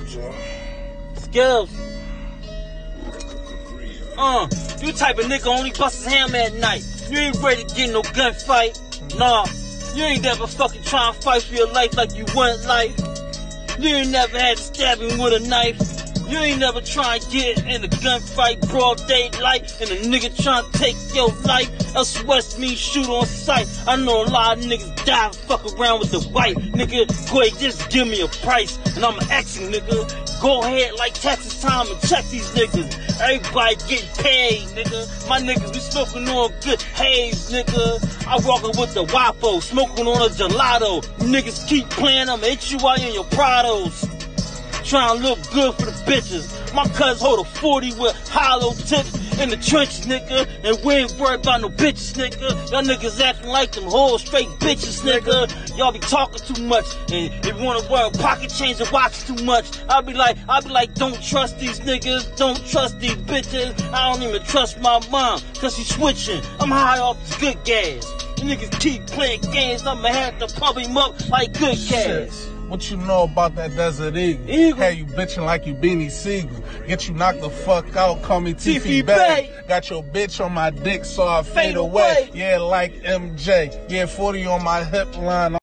Skills. You type of nigga only bust his hammer at night. You ain't ready to get no gunfight. Nah, you ain't never fucking try and fight for your life like you want life. You ain't never had to stab him with a knife. You ain't never try and get in a gunfight, broad daylight, and a nigga try to take your life. Us West means shoot on sight. I know a lot of niggas die and fuck around with the white. Nigga, go ahead, just give me a price, and I'm asking, nigga. Go ahead like taxes time and check these niggas. Everybody getting paid, nigga. My niggas, we smoking on good haze, nigga. I walking with the Wapo, smoking on a gelato. Niggas keep playing, I'ma hit you while you in your Prados. Trying to look good for the bitches. My cuz hold a 40 with hollow tips in the trenches, nigga. And we ain't worried about no bitches, nigga. Y'all niggas acting like them whole straight bitches, nigga. Y'all be talking too much. And if you wanna wear a pocket change and watch too much, I'll be like, don't trust these niggas. Don't trust these bitches. I don't even trust my mom, cause she's switching. I'm high off this good gas. You niggas keep playing games, I'ma have to pump him up like good cash. What you know about that Desert Eagle? Hey, you bitching like you Beanie Siegel. Get you knocked the fuck out, call me Tiffy Bay. Got your bitch on my dick, so I fade away. Yeah, like MJ. Yeah, 40 on my hip line.